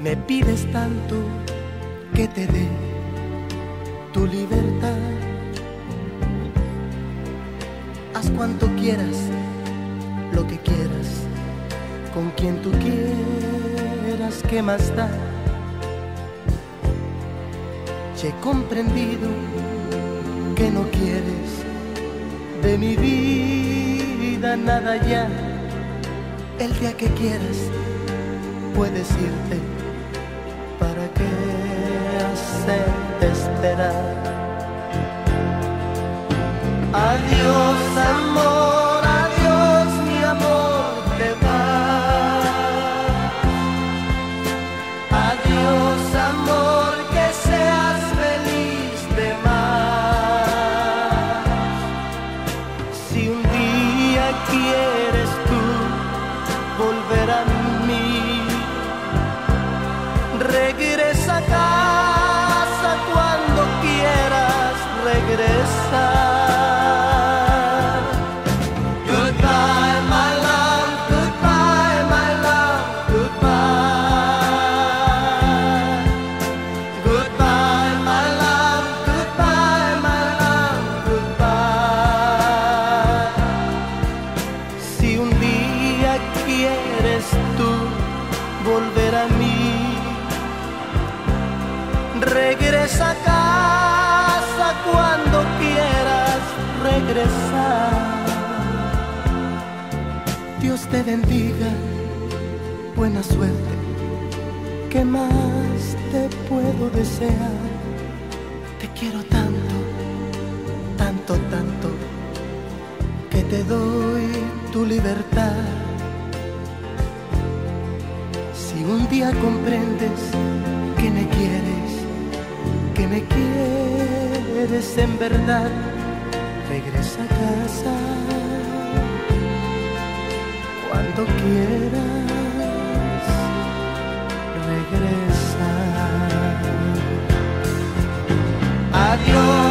Me pides tanto que te dé tu libertad. Haz cuanto quieras, lo que quieras, con quien tú quieras, ¿qué más da? Ya he comprendido que no quieres de mi vida nada ya. El día que quieras puedes irte, ¿para qué hacerte esperar? Adiós amor, adiós mi amor, te vas. Adiós amor, que seas feliz de más. Si un día quieres tú volver a mí, regresa a casa cuando quieras regresar. Goodbye, my love, goodbye, my love, goodbye. Goodbye, my love, goodbye, my love, goodbye. Si un día quieres tú volver a mí, regresa a casa cuando quieras regresar. Dios te bendiga, buena suerte, ¿qué más te puedo desear? Te quiero tanto, tanto, tanto, que te doy tu libertad. Si un día comprendes que me quieres en verdad, regresa a casa cuando quieras regresar. Adiós.